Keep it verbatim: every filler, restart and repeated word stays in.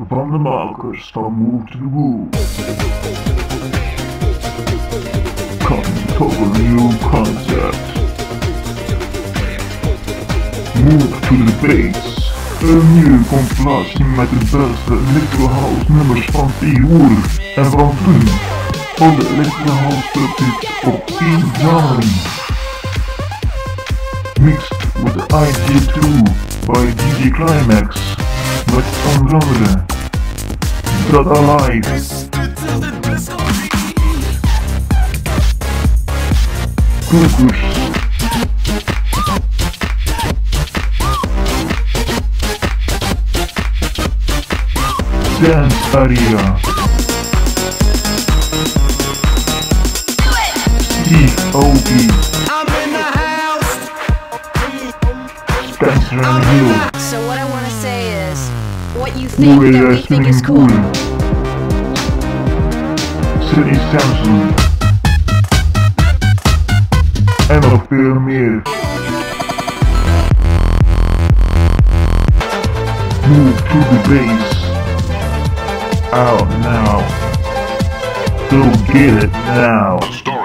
Van de makers van Move to the Woo. Coming to a new concept. Move to the Bass. Een nieuwe compilatie met de beste electro house nummers van tegenwoordig en van toen. Alle electro house subjects op één genre. Mixed with the I G two by D J Climax. Met onder andere Dat Alive, Focus, Dance Area, Steve Aoki, Spencer and Hill. So what I want to say is, what you think that we think is cool. City Samson. En nog veel meer. Move to the Bass. Out now. Go get it now.